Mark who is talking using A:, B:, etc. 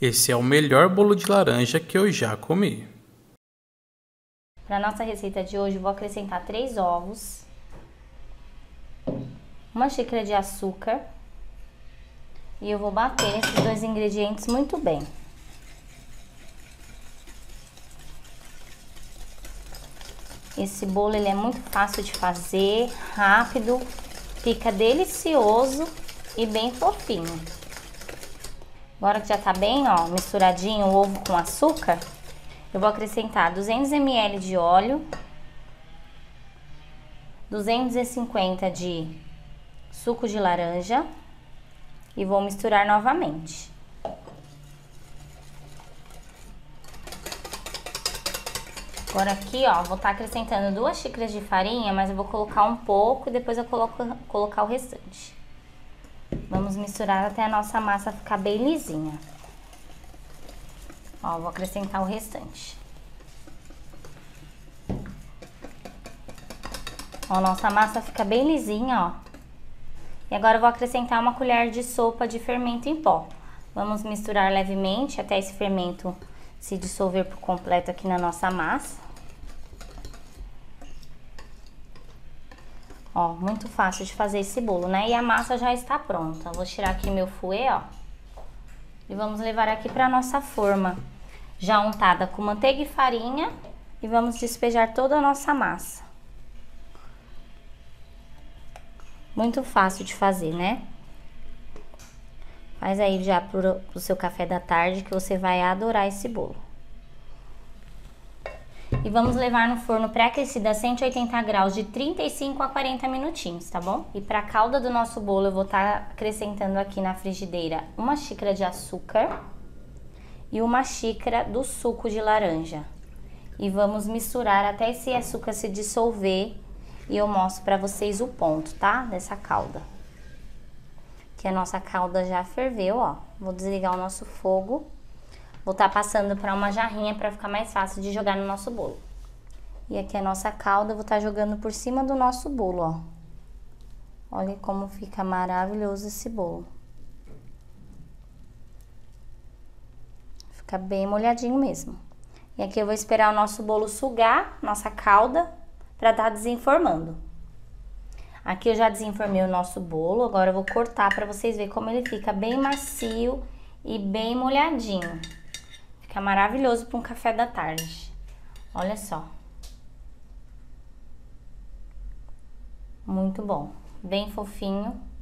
A: Esse é o melhor bolo de laranja que eu já comi.
B: Para nossa receita de hoje, eu vou acrescentar 3 ovos, 1 xícara de açúcar e eu vou bater esses 2 ingredientes muito bem. Esse bolo ele é muito fácil de fazer, rápido, fica delicioso e bem fofinho. Agora que já tá bem, ó, misturadinho o ovo com açúcar, eu vou acrescentar 200 ml de óleo, 250 de suco de laranja e vou misturar novamente. Agora aqui, ó, vou estar acrescentando 2 xícaras de farinha, mas eu vou colocar um pouco e depois eu colocar o restante. Vamos misturar até a nossa massa ficar bem lisinha. Ó, vou acrescentar o restante. Ó, nossa massa fica bem lisinha, ó. E agora eu vou acrescentar 1 colher de sopa de fermento em pó. Vamos misturar levemente até esse fermento se dissolver por completo aqui na nossa massa. Ó, muito fácil de fazer esse bolo, né? E a massa já está pronta. Vou tirar aqui meu fouet, ó. E vamos levar aqui para nossa forma, já untada com manteiga e farinha. E vamos despejar toda a nossa massa. Muito fácil de fazer, né? Faz aí já pro seu café da tarde que você vai adorar esse bolo. E vamos levar no forno pré-aquecido a 180 graus de 35 a 40 minutinhos, tá bom? E para a calda do nosso bolo eu vou estar acrescentando aqui na frigideira 1 xícara de açúcar e 1 xícara do suco de laranja. E vamos misturar até esse açúcar se dissolver e eu mostro para vocês o ponto, tá? Dessa calda. Que a nossa calda já ferveu, ó. Vou desligar o nosso fogo. Vou estar passando para uma jarrinha para ficar mais fácil de jogar no nosso bolo. E aqui a nossa calda, eu vou estar jogando por cima do nosso bolo, ó. Olha como fica maravilhoso esse bolo. Fica bem molhadinho mesmo. E aqui eu vou esperar o nosso bolo sugar, nossa calda, para estar desenformando. Aqui eu já desenformei o nosso bolo, agora eu vou cortar para vocês verem como ele fica bem macio e bem molhadinho. Fica maravilhoso para um café da tarde. Olha só. Muito bom. Bem fofinho.